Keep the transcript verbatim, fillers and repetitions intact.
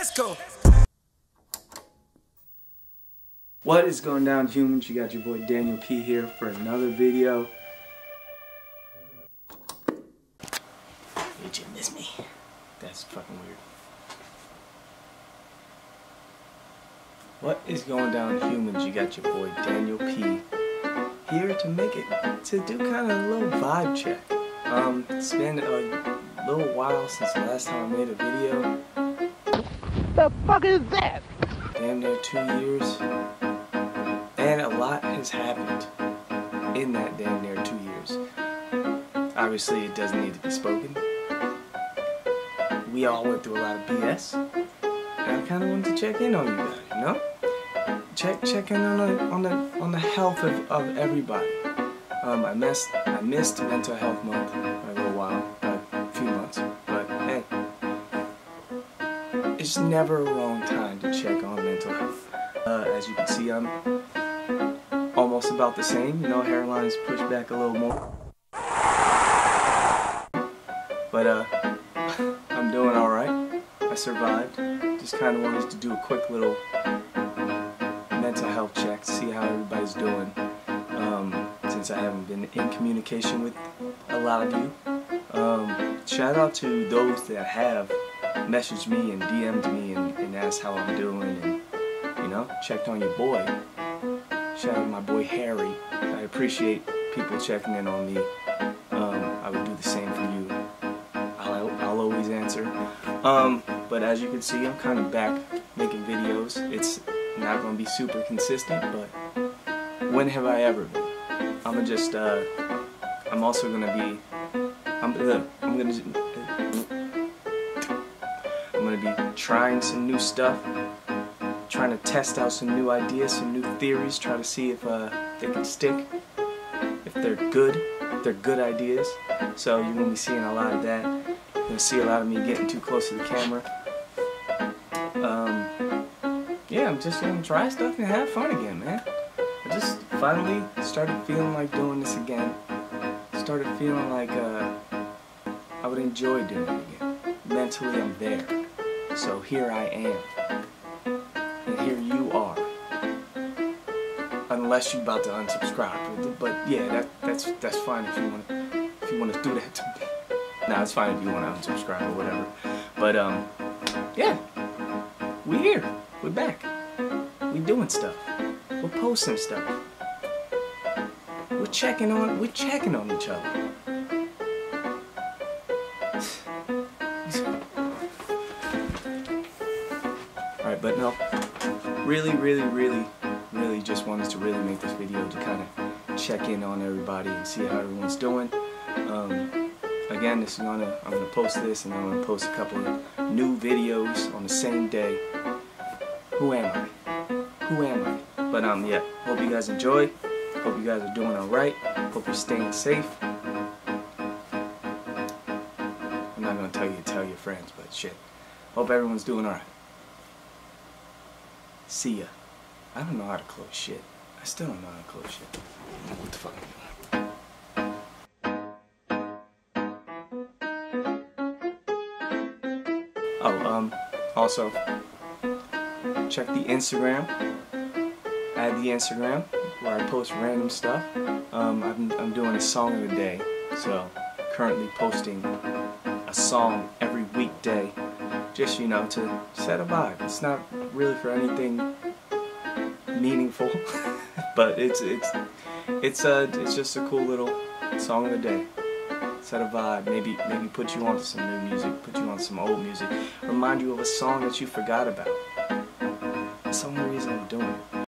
Let's go. What is going down, humans? You got your boy Daniel P here for another video. Did you miss me? That's fucking weird. What is going down, humans? You got your boy Daniel P here to make it, to do kind of a little vibe check. Um, it's been a little while since the last time I made a video. The fuck is that? Damn near two years. And a lot has happened in that damn near two years. Obviously, it doesn't need to be spoken. We all went through a lot of B S. And I kind of wanted to check in on you guys, you know? Check check in on the on the on the health of, of everybody. Um, I missed I missed Mental Health Month for a little while, uh, a few months. But hey, it's never a wrong time to check on mental health. Uh, as you can see, I'm almost about the same. You know, hairline's pushed back a little more. But uh, I'm doing all right. I survived. Just kind of wanted to do a quick little mental health check to see how everybody's doing. Um, since I haven't been in communication with a lot of you. Um, shout out to those that have messaged me and D M'd me and, and asked how I'm doing and, you know, checked on your boy. Shout out to my boy Harry. I appreciate people checking in on me. Um, I would do the same for you. I'll, I'll always answer. Um, but as you can see, I'm kind of back making videos. It's not going to be super consistent, but when have I ever been? I'm gonna just, uh, I'm also going to be, I'm, uh, I'm going to, I'm going to be trying some new stuff. Trying to test out some new ideas, some new theories, try to see if uh, they can stick, if they're good, if they're good ideas. So you're going to be seeing a lot of that. You're going to see a lot of me getting too close to the camera. Um, yeah, I'm just going to try stuff and have fun again, man. I just finally started feeling like doing this again. Started feeling like uh, I would enjoy doing it again. Mentally, I'm there. So here I am. And here you are. Unless you're about to unsubscribe, but, but yeah, that, that's that's fine if you want if you want to do that to me. Nah, it's fine if you want to unsubscribe or whatever. But um, yeah, we here, we're back, we doing stuff, we're posting stuff, we're checking on, we're checking on each other. All right, but no. Really, really, really, really just wanted to really make this video to kind of check in on everybody and see how everyone's doing. Um, again, this is gonna I'm gonna post this and I'm gonna post a couple of new videos on the same day. Who am I? Who am I? But um, yeah. Hope you guys enjoy. Hope you guys are doing all right. Hope you're staying safe. I'm not gonna tell you to tell your friends, but shit. Hope everyone's doing all right. See ya. I don't know how to close shit. I still don't know how to close shit. What the fuck am I doing? Oh, um, also, check the Instagram. Add the Instagram where I post random stuff. Um, I'm, I'm doing a song of the day. So, currently posting a song every weekday. Just, you know, to set a vibe. It's not really for anything meaningful, but it's it's it's uh it's just a cool little song of the day. Set a vibe. Maybe maybe put you onto some new music. Put you on some old music. Remind you of a song that you forgot about. That's the only reason I'm doing it.